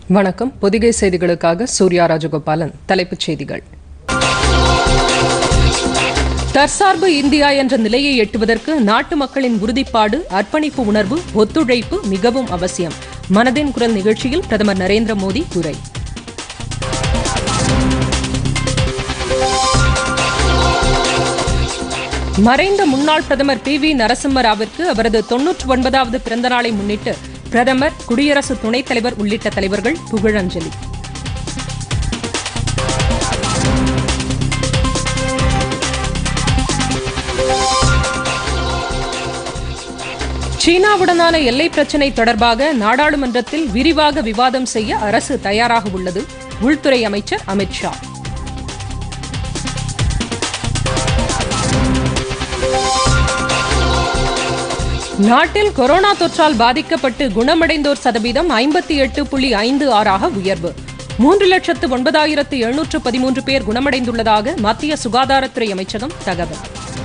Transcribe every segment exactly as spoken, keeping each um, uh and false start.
வணக்கம். பொதிகை செய்திகளுக்காக சூர்யா ராஜகோபாலன். தலைப்புச் செய்திகள். தற்சார்பு இந்தியா என்ற நிலையை எட்டுவதற்கு நாட்டு மக்களின் உறுதிப்பாடு, அர்ப்பணிப்பு உணர்வு, ஒத்துழைப்பு மிகவும் அவசியம். மனதின் குரல் நிகழ்ச்சியில் பிரதமர் நரேந்திர மோடி உரை. மறைந்த முன்னாள் பிரதமர் பி வி நரசிம்ம ராவிற்கு அவரது தொன்னூற்றி ஒன்பதாவது பிறந்த நாளை முன்னிட்டு பிரதமர், குடியரசு துணைத் தலைவர் உள்ளிட்ட தலைவர்கள் புகழஞ்சலி. சீனாவுடனான எல்லை பிரச்சினை தொடர்பாக நாடாளுமன்றத்தில் விரிவாக விவாதம் செய்ய அரசு தயாராக உள்ளது. உள்துறை அமைச்சர் அமித் ஷா. நாட்டில் கொரோனா தொற்றால் பாதிக்கப்பட்டு குணமடைந்தோர் சதவீதம் ஐம்பத்தி எட்டு புள்ளி ஐந்து ஆறாக உயர்வு. மூன்று லட்சத்து ஒன்பதாயிரத்து எழுநூற்று பதிமூன்று பேர் குணமடைந்துள்ளதாக மத்திய சுகாதாரத்துறை அமைச்சகம் தகவல்.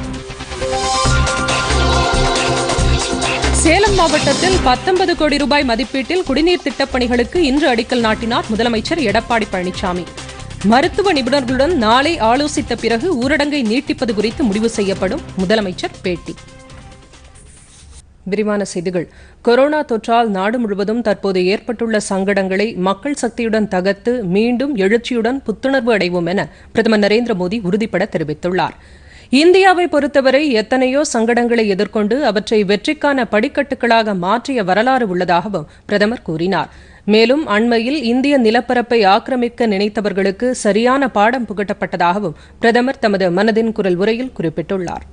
சேலம் மாவட்டத்தில் பத்தொன்பது கோடி ரூபாய் மதிப்பீட்டில் குடிநீர் திட்டப்பணிகளுக்கு இன்று அடிக்கல் நாட்டினார் முதலமைச்சர் எடப்பாடி பழனிசாமி. மருத்துவ நிபுணர்களுடன் நாளை ஆலோசித்த பிறகு ஊரடங்கை நீட்டிப்பது குறித்து முடிவு செய்யப்படும். முதலமைச்சர் பேட்டி. விரிவான செய்திகள். கொரோனா தொற்றால் நாடு முழுவதும் தற்போது ஏற்பட்டுள்ள சங்கடங்களை மக்கள் சக்தியுடன் தகர்த்து மீண்டும் எழுச்சியுடன் புத்துணர்வு அடைவோம் என பிரதமர் நரேந்திர மோடி உறுதிபட தெரிவித்துள்ளார். இந்தியாவை பொறுத்தவரை எத்தனையோ சங்கடங்களை எதிர்கொண்டு அவற்றை வெற்றிக்கான படிக்கட்டுகளாக மாற்றிய வரலாறு உள்ளதாகவும் பிரதமர் கூறினார். மேலும் அண்மையில் இந்திய நிலப்பரப்பை ஆக்கிரமிக்க நினைத்தவர்களுக்கு சரியான பாடம் புகட்டப்பட்டதாகவும் பிரதமர் தமது மனதின் குரல் உரையில் குறிப்பிட்டுள்ளார்.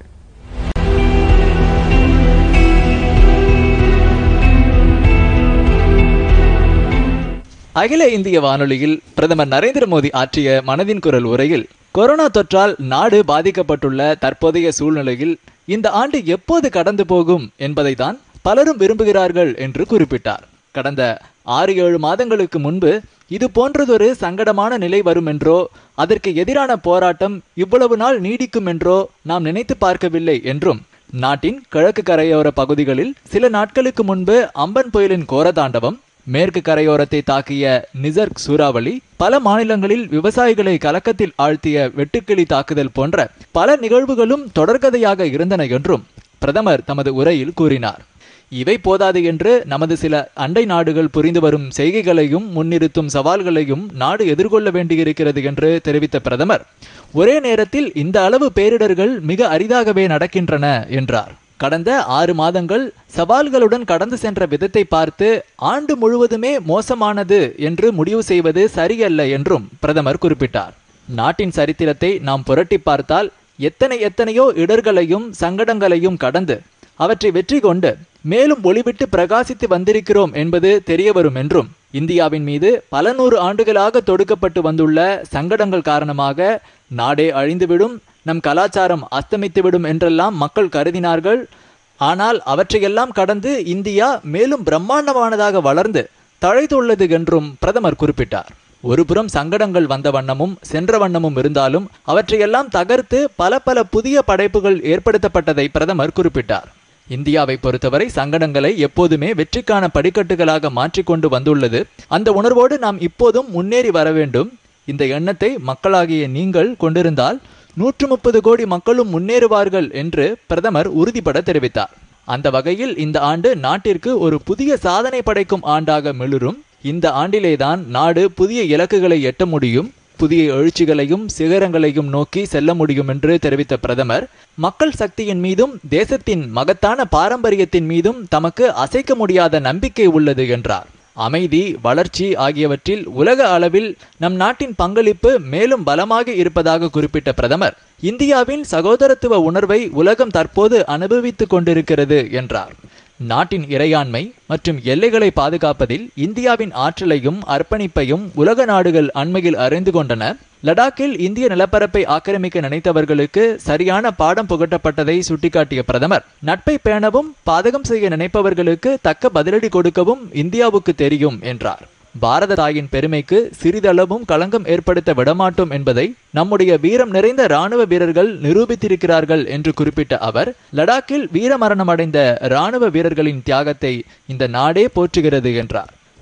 அகில இந்திய வானொலியில் பிரதமர் நரேந்திர மோடி ஆற்றிய மனதின் குரல் உரையில், கொரோனா தொற்றால் நாடு பாதிக்கப்பட்டுள்ள தற்போதைய சூழ்நிலையில் இந்த ஆண்டு எப்போது கடந்து போகும் என்பதை தான் பலரும் விரும்புகிறார்கள் என்று குறிப்பிட்டார். கடந்த ஆறு ஏழு மாதங்களுக்கு முன்பு இது போன்றதொரு சங்கடமான நிலை வரும் என்றோ, அதற்கு எதிரான போராட்டம் இவ்வளவு நாள் நீடிக்கும் என்றோ நாம் நினைத்து பார்க்கவில்லை என்றும், நாட்டின் கிழக்கு கரையோர பகுதிகளில் சில நாட்களுக்கு முன்பு அம்பன் புயலின் கோரதாண்டவம், மேற்கு கரையோரத்தை தாக்கிய நிசர்க் சூறாவளி, பல மாநிலங்களில் விவசாயிகளை கலக்கத்தில் ஆழ்த்திய வெட்டுக்கிளி தாக்குதல் போன்ற பல நிகழ்வுகளும் தொடர்கதையாக இருந்தன என்றும் பிரதமர் தமது உரையில் கூறினார். இவை போதாது என்று நமது சில அண்டை நாடுகள் புரிந்து வரும் செய்கைகளையும் முன்னிறுத்தும் சவால்களையும் நாடு எதிர்கொள்ள வேண்டியிருக்கிறது என்று தெரிவித்த பிரதமர், ஒரே நேரத்தில் இந்த அளவு பேரிடர்கள் மிக அரிதாகவே நடக்கின்றன என்றார். கடந்த ஆறு மாதங்கள் சவால்களுடன் கடந்து சென்ற விதத்தை பார்த்து ஆண்டு முழுவதுமே மோசமானது என்று முடிவு செய்வது சரியல்ல என்றும் பிரதமர் குறிப்பிட்டார். நாட்டின் சரித்திரத்தை நாம் புரட்டி பார்த்தால் எத்தனை எத்தனையோ இடர்களையும் சங்கடங்களையும் கடந்து அவற்றை வெற்றி கொண்டு மேலும் ஒளிவிட்டு பிரகாசித்து வந்திருக்கிறோம் என்பது தெரிய வரும் என்றும், இந்தியாவின் மீது பல நூறு ஆண்டுகளாக தொடுக்கப்பட்டு வந்துள்ள சங்கடங்கள் காரணமாக நாடே அழிந்துவிடும், நம் கலாச்சாரம் அஸ்தமித்துவிடும் என்றெல்லாம் மக்கள் கருதினார்கள். ஆனால் அவற்றையெல்லாம் கடந்து இந்தியா மேலும் பிரம்மாண்டமானதாக வளர்ந்து தழைத்துள்ளது என்றும் பிரதமர் குறிப்பிட்டார். ஒருபுறம் சங்கடங்கள் வந்த வண்ணமும் சென்ற வண்ணமும் இருந்தாலும் அவற்றையெல்லாம் தகர்த்து பல பல புதிய படைப்புகள் ஏற்படுத்தப்பட்டதை பிரதமர் குறிப்பிட்டார். இந்தியாவை பொறுத்தவரை சங்கடங்களை எப்போதுமே வெற்றிக்கான படிக்கட்டுகளாக மாற்றிக்கொண்டு வந்துள்ளது. அந்த உணர்வோடு நாம் இப்போதும் முன்னேறி வர வேண்டும். இந்த எண்ணத்தை மக்களாகிய நீங்கள் கொண்டிருந்தால் நூற்று முப்பது கோடி மக்களும் முன்னேறுவார்கள் என்று பிரதமர் உறுதிபட தெரிவித்தார். அந்த வகையில் இந்த ஆண்டு நாட்டிற்கு ஒரு புதிய சாதனை படைக்கும் ஆண்டாக மிளிரும். இந்த ஆண்டிலேதான் நாடு புதிய இலக்குகளை எட்ட முடியும், புதிய எழுச்சிகளையும் சிகரங்களையும் நோக்கி செல்ல முடியும் என்று தெரிவித்த பிரதமர், மக்கள் சக்தியின் மீதும் தேசத்தின் மகத்தான பாரம்பரியத்தின் மீதும் தமக்கு அசைக்க முடியாத நம்பிக்கை உள்ளது என்றார். அமைதி, வளர்ச்சி ஆகியவற்றில் உலக அளவில் நம் நாட்டின் பங்களிப்பு மேலும் பலமாக இருப்பதாக குறிப்பிட்ட பிரதமர், இந்தியாவின் சகோதரத்துவ உணர்வை உலகம் தற்போது அனுபவித்துக் கொண்டிருக்கிறது என்றார். நாட்டின் இறையாண்மை மற்றும் எல்லைகளை பாதுகாப்பதில் இந்தியாவின் ஆற்றலையும் அர்ப்பணிப்பையும் உலக நாடுகள் அண்மையில் அறிந்து கொண்டன. லடாக்கில் இந்திய நிலப்பரப்பை ஆக்கிரமிக்க நினைத்தவர்களுக்கு சரியான பாடம் புகட்டப்பட்டதை சுட்டிக்காட்டிய பிரதமர், நட்பை பேணவும் பாதகம் செய்ய நினைப்பவர்களுக்கு தக்க பதிலடி கொடுக்கவும் இந்தியாவுக்கு தெரியும் என்றார். பாரத தாயின் பெருமைக்கு சிறிதளவும் களங்கம் ஏற்படுத்த விடமாட்டோம் என்பதை நம்முடைய வீரம் நிறைந்த இராணுவ வீரர்கள் நிரூபித்திருக்கிறார்கள் என்று குறிப்பிட்ட அவர், லடாக்கில் வீரமரணம் அடைந்த இராணுவ வீரர்களின் தியாகத்தை இந்த நாடே போற்றுகிறது என்றார்.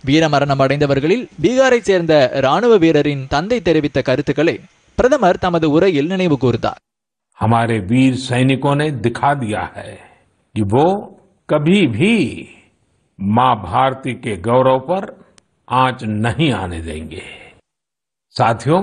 வீரமரணம் அடைந்தவர்களில் பீகாரைச் சேர்ந்த ராணுவ வீரரின் தந்தை தெரிவித்த கருத்துக்களை பிரதமர் தமது உரையில் நினைவு கூர்ந்தார். हमारे वीर सैनिकों ने दिखा दिया है कि वो कभी भी मां भारती के गौरव पर आंच नहीं आने देंगे. साथियों,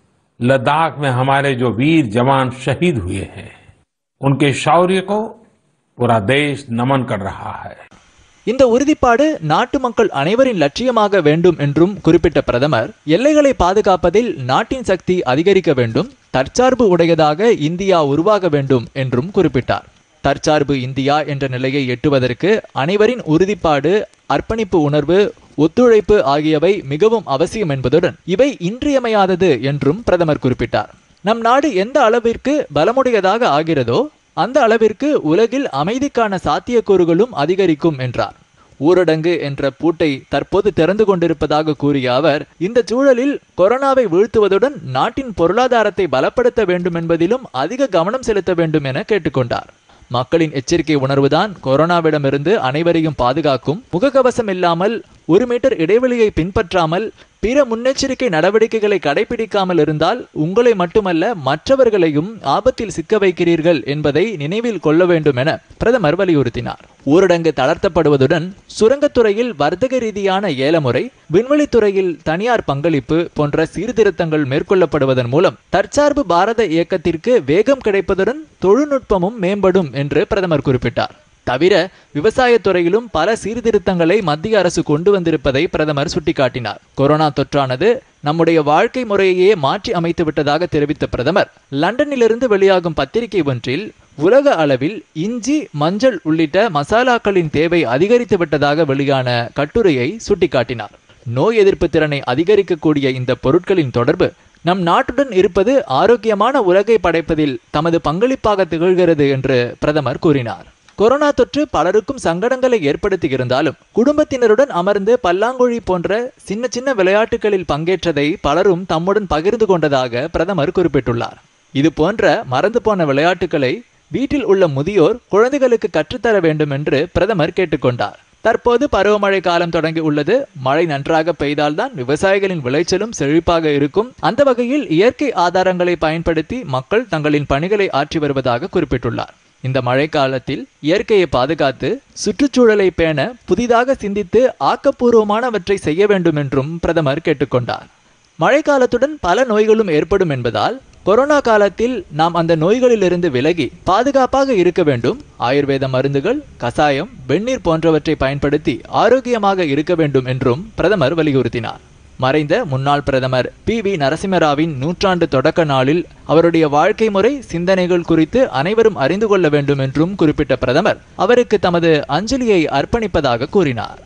लद्दाख में हमारे जो वीर जवान शहीद हुए हैं, उनके शौर्य को पूरा देश नमन कर रहा है. இந்த உறுதிப்பாடு நாட்டு மக்கள் அனைவரின் லட்சியமாக வேண்டும் என்றும் குறிப்பிட்ட பிரதமர், எல்லைகளை பாதுகாப்பதில் நாட்டின் சக்தி அதிகரிக்க வேண்டும், தற்சார்பு உடையதாக இந்தியா உருவாக வேண்டும் என்றும் குறிப்பிட்டார். தற்சார்பு இந்தியா என்ற நிலையை எட்டுவதற்கு அனைவரின் உறுதிப்பாடு, அர்ப்பணிப்பு உணர்வு, ஒத்துழைப்பு ஆகியவை மிகவும் அவசியம் என்பதுடன் இவை இன்றியமையாதது என்றும் பிரதமர் குறிப்பிட்டார். நம் நாடு எந்த அளவிற்கு பலமுடையதாக ஆகிறதோ அந்த அளவிற்கு உலகில் அமைதிக்கான சாத்தியக்கூறுகளும் அதிகரிக்கும் என்றார். ஊரடங்கு என்ற பூட்டை தற்போது திறந்து கொண்டிருப்பதாக கூறிய அவர், இந்த சூழலில் கொரோனாவை வீழ்த்துவதுடன் நாட்டின் பொருளாதாரத்தை பலப்படுத்த வேண்டும் என்பதிலும் அதிக கவனம் செலுத்த வேண்டும் என கேட்டுக்கொண்டார். மக்களின் எச்சரிக்கை உணர்வுதான் கொரோனாவிடமிருந்து அனைவரையும் பாதுகாக்கும். முகக்கவசம் இல்லாமல், ஒரு மீட்டர் இடைவெளியை பின்பற்றாமல், பிற முன்னெச்சரிக்கை நடவடிக்கைகளை கடைபிடிக்காமல் இருந்தால் உங்களை மட்டுமல்ல மற்றவர்களையும் ஆபத்தில் சிக்க வைக்கிறீர்கள் என்பதை நினைவில் கொள்ள வேண்டும் என பிரதமர் வலியுறுத்தினார். ஊரடங்கு தளர்த்தப்படுவதுடன் சுரங்கத்துறையில் வர்த்தக ரீதியான ஏலமுறை, விண்வெளித்துறையில் தனியார் பங்களிப்பு போன்ற சீர்திருத்தங்கள் மேற்கொள்ளப்படுவதன் மூலம் தற்சார்பு பாரத இயக்கத்திற்கு வேகம் கிடைப்பதுடன் தொழில்நுட்பமும் மேம்படும் என்று பிரதமர் குறிப்பிட்டார். தவிர விவசாயத்துறையிலும் பல சீர்திருத்தங்களை மத்திய அரசு கொண்டு வந்திருப்பதை பிரதமர் சுட்டிக்காட்டினார். கொரோனா தொற்றானது நம்முடைய வாழ்க்கை முறையையே மாற்றி அமைத்து விட்டதாக தெரிவித்த பிரதமர், லண்டனிலிருந்து வெளியாகும் பத்திரிகை ஒன்றில் உலக அளவில் இஞ்சி, மஞ்சள் உள்ளிட்ட மசாலாக்களின் தேவை அதிகரித்து விட்டதாக வெளியான கட்டுரையை சுட்டிக்காட்டினார். நோய் எதிர்ப்பு திறனை அதிகரிக்கக்கூடிய இந்த பொருட்களின் தொடர்பு நம் நாட்டுடன் இருப்பது ஆரோக்கியமான உலகை படைப்பதில் தமது பங்களிப்பாக திகழ்கிறது என்று பிரதமர் கூறினார். கொரோனா தொற்று பலருக்கும் சங்கடங்களை ஏற்படுத்தி இருந்தாலும் குடும்பத்தினருடன் அமர்ந்து பல்லாங்குழி போன்ற சின்ன சின்ன விளையாட்டுகளில் பங்கேற்றதை பலரும் தம்முடன் பகிர்ந்து கொண்டதாக பிரதமர் குறிப்பிட்டுள்ளார். இது போன்ற மறந்து போன விளையாட்டுகளை வீட்டில் உள்ள முதியோர் குழந்தைகளுக்கு கற்றுத்தர வேண்டும் என்று பிரதமர் கேட்டுக்கொண்டார். தற்போது பருவமழை காலம் தொடங்கி உள்ளது. மழை நன்றாக பெய்தால்தான் விவசாயிகளின் விளைச்சலும் செழிப்பாக இருக்கும். அந்த வகையில் இயற்கை ஆதாரங்களை பயன்படுத்தி மக்கள் தங்களின் பணிகளை ஆற்றி வருவதாக குறிப்பிட்டுள்ளார். இந்த மழை காலத்தில் இயற்கையை பாதுகாத்து சுற்றுச்சூழலை பேண புதிதாக சிந்தித்து ஆக்கப்பூர்வமானவற்றை செய்ய வேண்டும் என்றும் பிரதமர் கேட்டுக்கொண்டார். மழை காலத்துடன் பல நோய்களும் ஏற்படும் என்பதால் கொரோனா காலத்தில் நாம் அந்த நோய்களிலிருந்து விலகி பாதுகாப்பாக இருக்க வேண்டும். ஆயுர்வேத மருந்துகள், கசாயம், வெந்நீர் போன்றவற்றை பயன்படுத்தி ஆரோக்கியமாக இருக்க வேண்டும் என்றும் பிரதமர் வலியுறுத்தினார். மறைந்த முன்னாள் பிரதமர் பி வி நரசிம்மராவின் நூற்றாண்டு தொடக்க நாளில் அவருடைய வாழ்க்கை முறை, சிந்தனைகள் குறித்து அனைவரும் அறிந்து கொள்ள வேண்டும் என்றும் குறிப்பிட்ட பிரதமர் அவருக்கு தமது அஞ்சலியை அர்ப்பணிப்பதாக கூறினார்.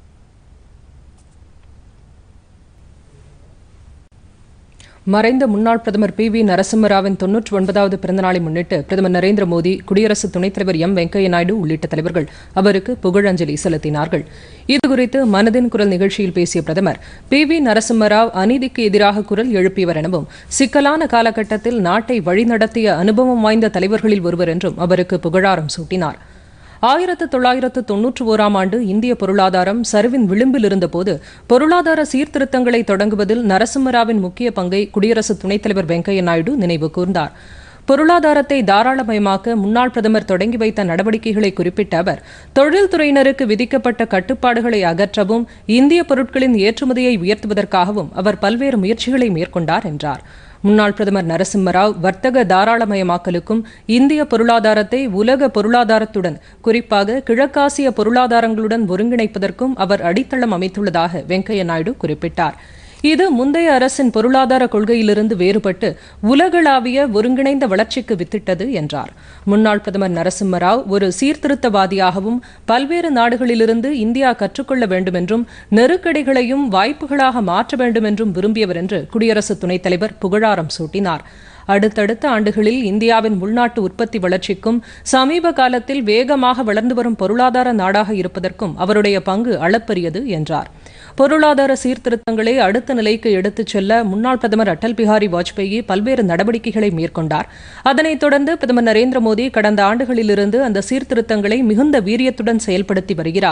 மறைந்த முன்னாள் பிரதமர் பி வி நரசிம்மராவின் தொன்னூற்றி ஒன்பதாவது பிறந்தநாளை முன்னிட்டு பிரதமர் நரேந்திர மோடி, குடியரசு துணைத் தலைவர் எம் வெங்கையா நாயுடு உள்ளிட்ட தலைவர்கள் அவருக்கு புகழஞ்சலி செலுத்தினார்கள். இதுகுறித்து மனதின் குரல் நிகழ்ச்சியில் பேசிய பிரதமர், பி வி நரசிம்மராவ் அநீதிக்கு எதிராக குரல் எழுப்பியவர் எனவும் சிக்கலான காலகட்டத்தில் நாட்டை வழிநடத்திய அனுபவம் வாய்ந்த தலைவர்களில் ஒருவர் என்றும் அவருக்கு புகழாரம் சூட்டினார். ஆயிரத்து தொள்ளாயிரத்து தொன்னூற்றி ஓராம் ஆண்டு இந்திய பொருளாதாரம் சரிவின் விளிம்பில் இருந்தபோது பொருளாதார சீர்திருத்தங்களை தொடங்குவதில் நரசிம்மராவின் முக்கிய பங்கை குடியரசு துணைத் தலைவர் வெங்கையா நாயுடு நினைவு கூர்ந்தார். பொருளாதாரத்தை தாராளமயமாக்க முன்னாள் பிரதமர் தொடங்கி வைத்த நடவடிக்கைகளை குறிப்பிட்ட அவர், தொழில்துறையினருக்கு விதிக்கப்பட்ட கட்டுப்பாடுகளை அகற்றவும் இந்திய பொருட்களின் ஏற்றுமதியை உயர்த்துவதற்காகவும் அவர் பல்வேறு முயற்சிகளை மேற்கொண்டார் என்றார். முன்னாள் பிரதமர் நரசிம்மராவ் வர்த்தக தாராளமயமாக்கலுக்கும் இந்திய பொருளாதாரத்தை உலக பொருளாதாரத்துடன், குறிப்பாக கிழக்காசிய பொருளாதாரங்களுடன் ஒருங்கிணைப்பதற்கும் அவர் அடித்தளம் அமைத்துள்ளதாக வெங்கையா நாயுடு குறிப்பிட்டார். இது முந்தைய அரசின் பொருளாதார கொள்கையிலிருந்து வேறுபட்டு உலகளாவிய ஒருங்கிணைந்த வளர்ச்சிக்கு வித்திட்டது என்றார். முன்னாள் பிரதமர் நரசிம்மராவ் ஒரு சீர்திருத்தவாதியாகவும் பல்வேறு நாடுகளிலிருந்து இந்தியா கற்றுக்கொள்ள வேண்டும் என்றும் நெருக்கடிகளையும் வாய்ப்புகளாக மாற்ற வேண்டும் என்றும் விரும்பியவர் என்று குடியரசு துணைத் தலைவர் புகழாரம் சூட்டினார். அடுத்தடுத்த ஆண்டுகளில் இந்தியாவின் உள்நாட்டு உற்பத்தி வளர்ச்சிக்கும் சமீப காலத்தில் வேகமாக வளர்ந்து வரும் பொருளாதார நாடாக இருப்பதற்கும் அவருடைய பங்கு அளப்பரியது என்றார். பொருளாதார சீர்திருத்தங்களை அடுத்த நிலைக்கு எடுத்துச் செல்ல முன்னாள் பிரதமர் அடல் பிஹாரி வாஜ்பேயி பல்வேறு நடவடிக்கைகளை மேற்கொண்டார். அதனைத் தொடர்ந்து பிரதமர் நரேந்திர மோடி கடந்த ஆண்டுகளிலிருந்து அந்த சீர்திருத்தங்களை மிகுந்த வீரியத்துடன் செயல்படுத்தி வருகிறார்.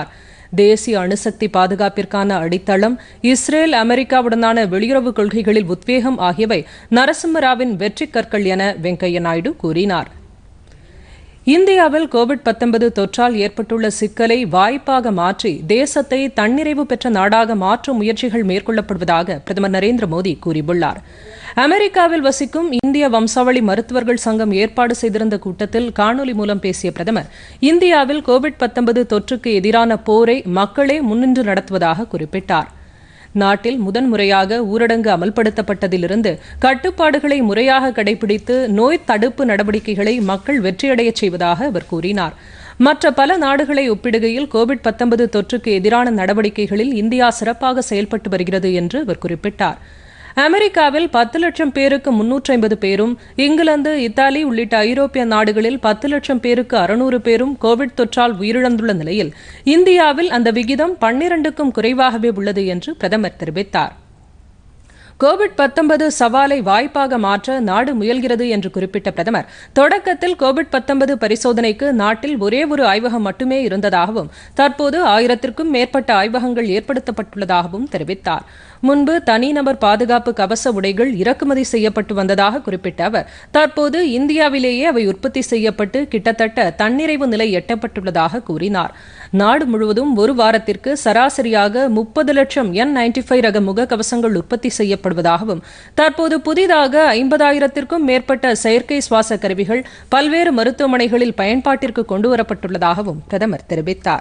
தேசிய அணுசக்தி பாதுகாப்பிற்கான அடித்தளம், இஸ்ரேல் அமெரிக்காவுடனான வெளியுறவு கொள்கைகளில் உத்வேகம் ஆகியவை நரசிம்மராவின் வெற்றி கற்கள் என வெங்கையா நாயுடு கூறினார். இந்தியாவில் கோவிட் பத்தொன்பது தொற்றால் ஏற்பட்டுள்ள சிக்கலை வாய்ப்பாக மாற்றி தேசத்தை தன்னிறைவு பெற்ற நாடாக மாற்றும் முயற்சிகள் மேற்கொள்ளப்படுவதாக பிரதமர் நரேந்திர மோடி கூறியுள்ளார். அமெரிக்காவில் வசிக்கும் இந்திய வம்சாவளி மருத்துவர்கள் சங்கம் ஏற்பாடு செய்திருந்த கூட்டத்தில் காணொலி மூலம் பேசிய பிரதமர், இந்தியாவில் கோவிட் பத்தொன்பது தொற்றுக்கு எதிரான போரை மக்களே முன்னின்று நடத்துவதாக குறிப்பிட்டார். நாட்டில் முதன்முறையாக ஊரடங்கு அமல்படுத்தப்பட்டதிலிருந்து கட்டுப்பாடுகளை முறையாக கடைபிடித்து நோய் தடுப்பு நடவடிக்கைகளை மக்கள் வெற்றியடையச் செய்வதாக அவர் கூறினார். மற்ற பல நாடுகளை ஒப்பிடுகையில் கோவிட் பத்தொன்பது தொற்றுக்கு எதிரான நடவடிக்கைகளில் இந்தியா சிறப்பாக செயல்பட்டு வருகிறது என்று அவர் குறிப்பிட்டார். அமெரிக்காவில் பத்து லட்சம் பேருக்கு முன்னூற்றி ஐம்பது பேரும், இங்கிலாந்து, இத்தாலி உள்ளிட்ட ஐரோப்பிய நாடுகளில் பத்து லட்சம் பேருக்கு அறுநூறு பேரும் கோவிட் தொற்றால் உயிரிழந்துள்ள நிலையில் இந்தியாவில் அந்த விகிதம் பன்னிரண்டுக்கும் குறைவாகவே உள்ளது என்று பிரதமர் தெரிவித்தார். கோவிட் பத்தொன்பது சவாலை வாய்ப்பாக மாற்ற நாடு முயல்கிறது என்று குறிப்பிட்ட பிரதமர், தொடக்கத்தில் கோவிட் பத்தொன்பது பரிசோதனைக்கு நாட்டில் ஒரே ஒரு ஆய்வகம் மட்டுமே இருந்ததாகவும் தற்போது ஆயிரத்திற்கும் மேற்பட்ட ஆய்வகங்கள் ஏற்படுத்தப்பட்டுள்ளதாகவும் தெரிவித்தார். முன்பு தனிநபர் பாதுகாப்பு கவச உடைகள் இறக்குமதி செய்யப்பட்டு வந்ததாக குறிப்பிட்ட அவர், தற்போது இந்தியாவிலேயே அவை உற்பத்தி செய்யப்பட்டு கிட்டத்தட்ட தன்னிறைவு நிலை எட்டப்பட்டுள்ளதாக கூறினார். நாடு முழுவதும் ஒரு வாரத்திற்கு சராசரியாக முப்பது லட்சம் என் நைன்டி ஃபைவ் ரக முகக்கவசங்கள் உற்பத்தி செய்யப்படுவதாகவும் தற்போது புதிதாக ஐம்பதாயிரத்திற்கும் மேற்பட்ட செயற்கை சுவாச கருவிகள் பல்வேறு மருத்துவமனைகளில் பயன்பாட்டிற்கு கொண்டுவரப்பட்டுள்ளதாகவும் பிரதமர் தெரிவித்தார்.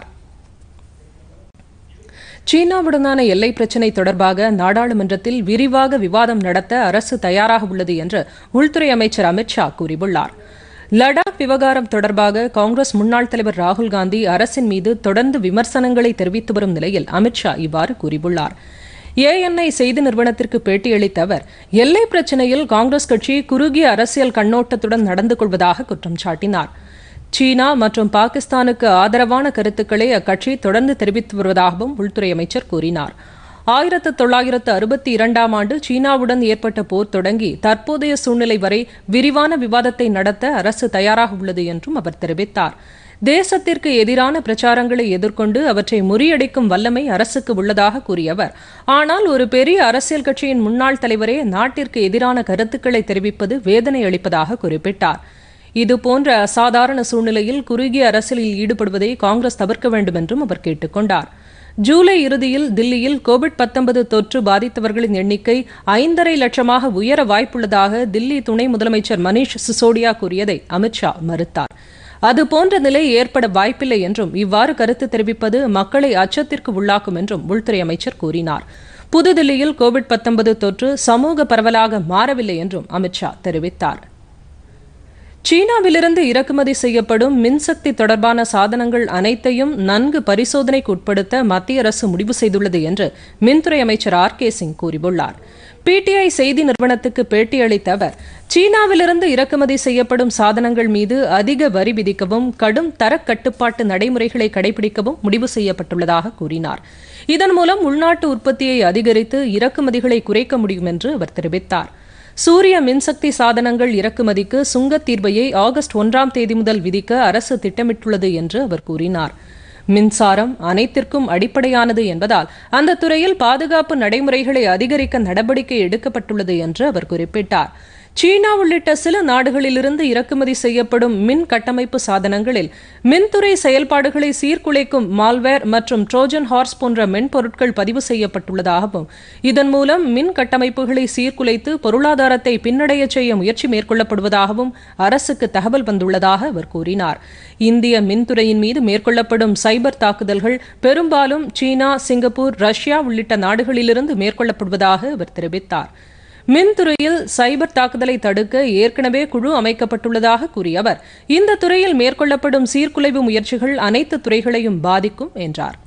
சீனாவுடனான எல்லை பிரச்சினை தொடர்பாக நாடாளுமன்றத்தில் விரிவாக விவாதம் நடத்த அரசு தயாராக உள்ளது என்று உள்துறை அமைச்சர் அமித் ஷா கூறியுள்ளார். லடாக் விவகாரம் தொடர்பாக காங்கிரஸ் முன்னாள் தலைவர் ராகுல் காந்தி அரசின் மீது தொடர்ந்து விமர்சனங்களை தெரிவித்து வரும் நிலையில் அமித் ஷா இவ்வாறு கூறியுள்ளார். ஏஎன்ஐ செய்தி நிறுவனத்திற்கு பேட்டியளித்த அவர், எல்லை பிரச்சினையில் காங்கிரஸ் கட்சி குறுகிய அரசியல் கண்ணோட்டத்துடன் நடந்து கொள்வதாக குற்றம் சாட்டினார். சீனா மற்றும் பாகிஸ்தானுக்கு ஆதரவான கருத்துக்களை அக்கட்சி தொடர்ந்து தெரிவித்து வருவதாகவும் உள்துறை அமைச்சர் கூறினார். ஆயிரத்து தொள்ளாயிரத்து அறுபத்தி இரண்டாம் ஆண்டு சீனாவுடன் ஏற்பட்ட போர் தொடங்கி தற்போதைய சூழ்நிலை வரை விரிவான விவாதத்தை நடத்த அரசு தயாராக உள்ளது என்றும் அவர் தெரிவித்தார். தேசத்திற்கு எதிரான பிரச்சாரங்களை எதிர்கொண்டு அவற்றை முறியடிக்கும் வல்லமை அரசுக்கு உள்ளதாக கூறிய அவர், ஆனால் ஒரு பெரிய அரசியல் கட்சியின் முன்னாள் தலைவரே நாட்டிற்கு எதிரான கருத்துக்களை தெரிவிப்பது வேதனை அளிப்பதாக குறிப்பிட்டார். இதுபோன்ற அசாதாரண சூழ்நிலையில் குறுகிய அரசியலில் ஈடுபடுவதை காங்கிரஸ் தவிர்க்க வேண்டும் என்றும் அவர் கேட்டுக் கொண்டார். ஜூலை இறுதியில் தில்லியில் கோவிட் பத்தொன்பது தொற்று பாதித்தவர்களின் எண்ணிக்கை ஐந்தரை லட்சமாக உயர வாய்ப்புள்ளதாக தில்லி துணை முதலமைச்சர் மணீஷ் சிசோடியா கூறியதை அமித் ஷா மறுத்தார். அதுபோன்ற நிலை ஏற்பட வாய்ப்பில்லை என்றும் இவ்வாறு கருத்து தெரிவிப்பது மக்களை அச்சத்திற்கு உள்ளாக்கும் என்றும் உள்துறை அமைச்சர் கூறினார். புதுதில்லியில் கோவிட் பத்தொன்பது தொற்று சமூக பரவலாக மாறவில்லை என்றும் அமித் ஷா தெரிவித்தார். சீனாவிலிருந்து இறக்குமதி செய்யப்படும் மின்சக்தி தொடர்பான சாதனங்கள் அனைத்தையும் நன்கு பரிசோதனைக்கு உட்படுத்த மத்திய அரசு முடிவு செய்துள்ளது என்று மின்துறை அமைச்சர் ஆர் கே சிங் கூறியுள்ளார். பிடிஐ செய்தி நிறுவனத்துக்கு பேட்டியளித்த அவர், சீனாவிலிருந்து இறக்குமதி செய்யப்படும் சாதனங்கள் மீது அதிக வரி விதிக்கவும் கடும் தர கட்டுப்பாட்டு நடைமுறைகளை கடைபிடிக்கவும் முடிவு செய்யப்பட்டுள்ளதாக கூறினார். இதன் மூலம் உள்நாட்டு உற்பத்தியை அதிகரித்து இறக்குமதிகளை குறைக்க முடியும் என்று அவர் தெரிவித்தார். சூரிய மின்சக்தி சாதனங்கள் இறக்குமதிக்கு சுங்கத் தீர்வையை ஆகஸ்ட் ஒன்றாம் தேதி முதல் விதிக்க அரசு திட்டமிட்டுள்ளது என்று அவர் கூறினார். மின்சாரம் அனைத்திற்கும் அடிப்படையானது என்பதால் அந்த துறையில் பாதுகாப்பு நடைமுறைகளை அதிகரிக்க நடவடிக்கை எடுக்கப்பட்டுள்ளது என்று அவர் குறிப்பிட்டார். சீனா உள்ளிட்ட சில நாடுகளிலிருந்து இறக்குமதி செய்யப்படும் மின் கட்டமைப்பு சாதனங்களில் மின்துறை செயல்பாடுகளை சீர்குலைக்கும் மால்வேர் மற்றும் ட்ரோஜன் ஹார்ஸ் போன்ற மென்பொருட்கள் பதிவு செய்யப்பட்டுள்ளதாகவும் இதன் மூலம் மின் கட்டமைப்புகளை சீர்குலைத்து பொருளாதாரத்தை பின்னடைய செய்ய முயற்சி மேற்கொள்ளப்படுவதாகவும் அரசுக்கு தகவல் வந்துள்ளதாக அவர் கூறினார். இந்திய மின்துறையின் மீது மேற்கொள்ளப்படும் சைபர் தாக்குதல்கள் பெரும்பாலும் சீனா, சிங்கப்பூர், ரஷ்யா உள்ளிட்ட நாடுகளிலிருந்து மேற்கொள்ளப்படுவதாக அவர் தெரிவித்தார். மின்துறையில் சைபர் தாக்குதலை தடுக்க ஏற்கனவே குழு அமைக்கப்பட்டுள்ளதாக கூறிய அவர், இந்த துறையில் மேற்கொள்ளப்படும் சீர்குலைவு முயற்சிகள் அனைத்து துறைகளையும் பாதிக்கும் என்றார்.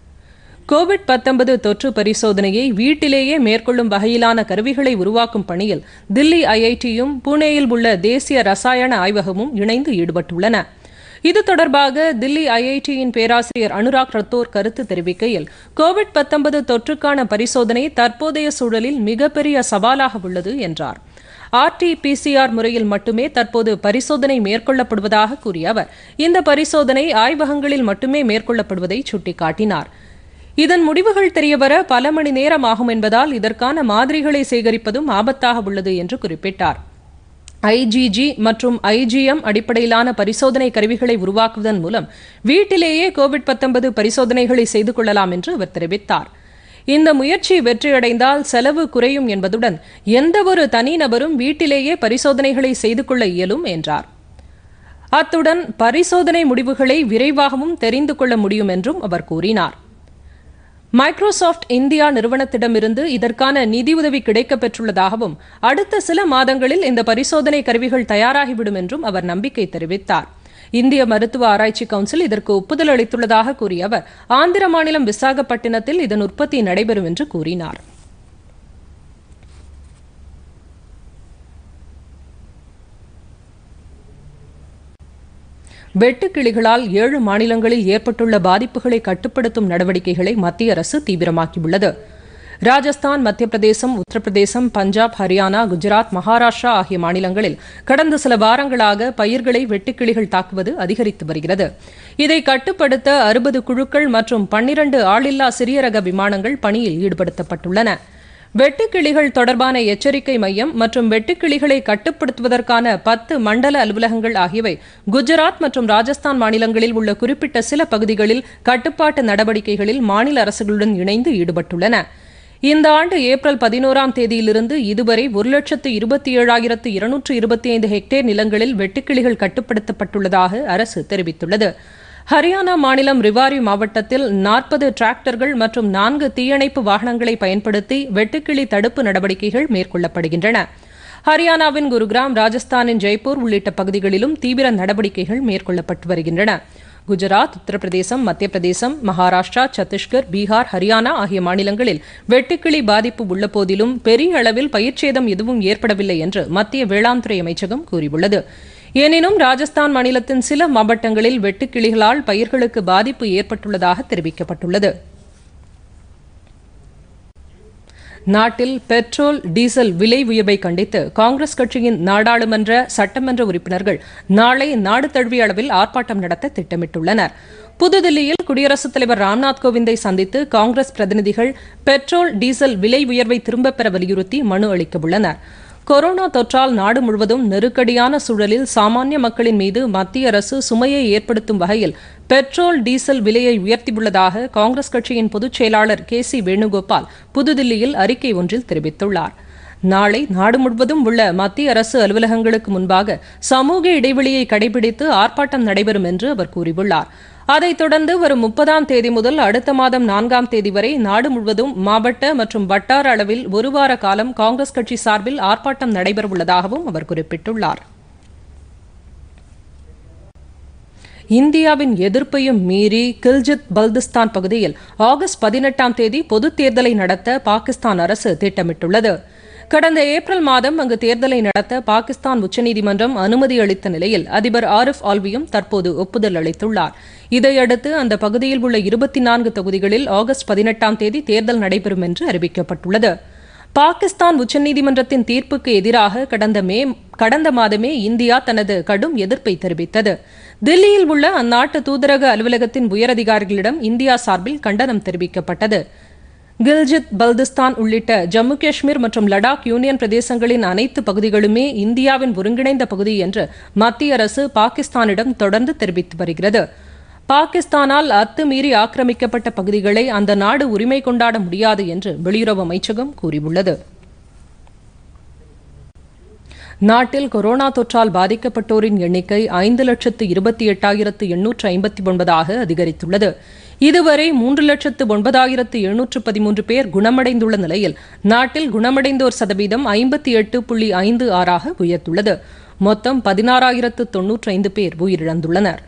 கோவிட் பத்தொன்பது தொற்று பரிசோதனையை வீட்டிலேயே மேற்கொள்ளும் வகையிலான கருவிகளை உருவாக்கும் பணியில் தில்லி ஐஐடியும் புனேயில் உள்ள தேசிய ரசாயன ஆய்வகமும் இணைந்து ஈடுபட்டுள்ளன. இது தொடர்பாக தில்லி ஐஐடியின் பேராசிரியர் அனுராக் ரத்தோர் கருத்து தெரிவிக்கையில், கோவிட் பத்தொன்பது தொற்றுக்கான பரிசோதனை தற்போதைய சூழலில் மிகப்பெரிய சவாலாக உள்ளது என்றார். R T P C R முறையில் மட்டுமே தற்போது பரிசோதனை மேற்கொள்ளப்படுவதாக கூறிய அவர் இந்த பரிசோதனை ஆய்வகங்களில் மட்டுமே மேற்கொள்ளப்படுவதை சுட்டிக்காட்டினார். இதன் முடிவுகள் தெரியவர பல மணி நேரம் ஆகும் என்பதால் இதற்கான மாதிரிகளை சேகரிப்பதும் ஆபத்தாக உள்ளது என்று குறிப்பிட்டார். ஐ ஜி ஜி மற்றும் ஐ ஜி எம் அடிப்படையிலான பரிசோதனை கருவிகளை உருவாக்குவதன் மூலம் வீட்டிலேயே கோவிட் பத்தொன்பது பரிசோதனைகளை செய்து கொள்ளலாம் என்று அவர் தெரிவித்தார். இந்த முயற்சி வெற்றியடைந்தால் செலவு குறையும் என்பதுடன் எந்தவொரு தனிநபரும் வீட்டிலேயே பரிசோதனைகளை செய்து கொள்ள இயலும் என்றார். அத்துடன் பரிசோதனை முடிவுகளை விரைவாகவும் தெரிந்து கொள்ள முடியும் என்றும் அவர் கூறினார். மைக்ரோசாப்ட் இந்தியா நிறுவனத்திடமிருந்து இதற்கான நிதியுதவி கிடைக்கப் பெற்றுள்ளதாகவும் அடுத்த சில மாதங்களில் இந்த பரிசோதனை கருவிகள் தயாராகிவிடும் என்றும் அவர் நம்பிக்கை தெரிவித்தார். இந்திய மருத்துவ ஆராய்ச்சி கவுன்சில் இதற்கு ஒப்புதல் அளித்துள்ளதாக கூறிய அவர் ஆந்திர மாநிலம் விசாகப்பட்டினத்தில் இதன் உற்பத்தி நடைபெறும் என்று கூறினார். வெட்டுக்கிளிகளால் ஏழு மாநிலங்களில் ஏற்பட்டுள்ள பாதிப்புகளை கட்டுப்படுத்தும் நடவடிக்கைகளை மத்திய அரசு தீவிரமாக்கியுள்ளது. ராஜஸ்தான், மத்திய பிரதேசம், உத்தரப்பிரதேசம், பஞ்சாப், ஹரியானா, குஜராத், மகாராஷ்டிரா ஆகிய மாநிலங்களில் கடந்த சில வாரங்களாக பயிர்களை வெட்டுக்கிளிகள் தாக்குவது அதிகரித்து வருகிறது. இதை கட்டுப்படுத்த அறுபது குழுக்கள் மற்றும் பன்னிரண்டு ஆளில்லா சிறிய ரக விமானங்கள் பணியில் ஈடுபடுத்தப்பட்டுள்ளன. வெட்டுக்கிளிகள் தொடர்பான எச்சரிக்கை மையம் மற்றும் வெட்டுக்கிளிகளை கட்டுப்படுத்துவதற்கான பத்து மண்டல அலுவலகங்கள் ஆகியவை குஜராத் மற்றும் ராஜஸ்தான் மாநிலங்களில் உள்ள குறிப்பிட்ட சில பகுதிகளில் கட்டுப்பாட்டு நடவடிக்கைகளில் மாநில அரசுகளுடன் இணைந்து ஈடுபட்டுள்ளன. இந்த ஆண்டு ஏப்ரல் பதினோராம் தேதியிலிருந்து இதுவரை ஒரு லட்சத்து இருபத்தி ஏழாயிரத்து இருநூற்று இருபத்தி ஐந்து ஹெக்டேர் நிலங்களில் வெட்டுக்கிளிகள் கட்டுப்படுத்தப்பட்டுள்ளதாக அரசு தெரிவித்துள்ளது. ஹரியானா மாநிலம் ரிவாரி மாவட்டத்தில் நாற்பது டிராக்டர்கள் மற்றும் நான்கு தீயணைப்பு வாகனங்களை பயன்படுத்தி வெட்டுக்கிளி தடுப்பு நடவடிக்கைகள் மேற்கொள்ளப்படுகின்றன. ஹரியானாவின் குருகிராம், ராஜஸ்தானின் ஜெய்ப்பூர் உள்ளிட்ட பகுதிகளிலும் தீவிர நடவடிக்கைகள் மேற்கொள்ளப்பட்டு வருகின்றன. குஜராத், உத்தரப்பிரதேசம், மத்திய பிரதேசம், மகாராஷ்டிரா, சத்தீஸ்கர், பீகார், ஹரியானா ஆகிய மாநிலங்களில் வெட்டுக்கிளி பாதிப்பு உள்ள போதிலும் பெரிய அளவில் பயிர்ச்சேதம் எதுவும் ஏற்படவில்லை என்று மத்திய வேளாண் துறை அமைச்சகம் கூறியுள்ளது. எனினும் ராஜஸ்தான் மாநிலத்தின் சில மாவட்டங்களில் வெட்டுக்கிளிகளால் பயிர்களுக்கு பாதிப்பு ஏற்பட்டுள்ளதாக தெரிவிக்கப்பட்டுள்ளது. நாட்டில் பெட்ரோல், டீசல் விலை உயர்வை கண்டித்து காங்கிரஸ் கட்சியின் நாடாளுமன்ற, சட்டமன்ற உறுப்பினர்கள் நாளை நாடு தழுவிய அளவில் ஆர்ப்பாட்டம் நடத்த திட்டமிட்டுள்ளனர். புதுதில்லியில் குடியரசுத் தலைவர் ராம்நாத் கோவிந்தை சந்தித்து காங்கிரஸ் பிரதிநிதிகள் பெட்ரோல், டீசல் விலை உயர்வை திரும்பப் பெற வலியுறுத்தி மனு அளிக்கவுள்ளனர். கொரோனா தொற்றால் நாடு முழுவதும் நெருக்கடியான சூழலில் சாமானிய மக்களின் மீது மத்திய அரசு சுமையை ஏற்படுத்தும் வகையில் பெட்ரோல், டீசல் விலையை உயர்த்தியுள்ளதாக காங்கிரஸ் கட்சியின் பொதுச் செயலாளர் கே சி வேணுகோபால் புதுதில்லியில் அறிக்கை ஒன்றில் தெரிவித்துள்ளார். நாளை நாடு முழுவதும் உள்ள மத்திய அரசு அலுவலகங்களுக்கு முன்பாக சமூக இடைவெளியை கடைபிடித்து ஆர்ப்பாட்டம் நடைபெறும் என்று அவர் கூறியுள்ளார். அதைத் தொடர்ந்து வரும் முப்பதாம் தேதி முதல் அடுத்த மாதம் நான்காம் தேதி வரை நாடு முழுவதும் மாவட்ட மற்றும் வட்டார அளவில் ஒரு வார காலம் காங்கிரஸ் கட்சி சார்பில் ஆர்ப்பாட்டம் நடைபெறவுள்ளதாகவும் அவர் குறிப்பிட்டுள்ளார். இந்தியாவின் எதிர்ப்பையும் மீறி கில்ஜித் பல்திஸ்தான் பகுதியில் ஆகஸ்ட் பதினெட்டாம் தேதி பொதுத் தேர்தலை நடத்த பாகிஸ்தான் அரசு திட்டமிட்டுள்ளது. கடந்த ஏப்ரல் மாதம் அங்கு தேர்தலை நடத்த பாகிஸ்தான் உச்சநீதிமன்றம் அனுமதி அளித்த நிலையில் அதிபர் ஆரிஃப் ஆல்வியும் தற்போது ஒப்புதல் அளித்துள்ளார். இதையடுத்து அந்த பகுதியில் உள்ள இருபத்தி நான்கு தொகுதிகளில் ஆகஸ்ட் பதினெட்டாம் தேதி தேர்தல் நடைபெறும் என்று அறிவிக்கப்பட்டுள்ளது. பாகிஸ்தான் உச்சநீதிமன்றத்தின் தீர்ப்புக்கு எதிராக கடந்த மே கடந்த மாதமே இந்தியா தனது கடும் எதிர்ப்பை தெரிவித்தது. தில்லியில் உள்ள அந்நாட்டு தூதரக அலுவலகத்தின் உயரதிகாரிகளிடம் இந்தியா சார்பில் கண்டனம் தெரிவிக்கப்பட்டது. கில்ஜித் பல்திஸ்தான் உள்ளிட்ட ஜம்மு காஷ்மீர் மற்றும் லடாக் யூனியன் பிரதேசங்களின் அனைத்து பகுதிகளுமே இந்தியாவின் ஒருங்கிணைந்த பகுதி என்று மத்திய அரசு பாகிஸ்தானிடம் தொடர்ந்து தெரிவித்து வருகிறது. பாகிஸ்தானால் அத்துமீறி ஆக்கிரமிக்கப்பட்ட பகுதிகளை அந்த நாடு உரிமை கொண்டாட முடியாது என்று வெளியுறவு அமைச்சகம் கூறியுள்ளது. நாட்டில் கொரோனா தொற்றால் பாதிக்கப்பட்டோரின் எண்ணிக்கை ஐந்து லட்சத்து இருபத்தி எட்டாயிரத்து எண்ணூற்று ஐம்பத்தி ஒன்பதாக அதிகரித்துள்ளது. இதுவரை மூன்று லட்சத்து ஒன்பதாயிரத்து எழுநூற்று பதிமூன்று பேர் குணமடைந்துள்ள நிலையில் நாட்டில் குணமடைந்தோர் சதவீதம் ஐம்பத்தி எட்டு புள்ளி ஐந்து ஆறாக உயர்ந்துள்ளது. மொத்தம் பதினாறாயிரத்து தொன்னூற்றி ஐந்து பேர் உயிரிழந்துள்ளனர்.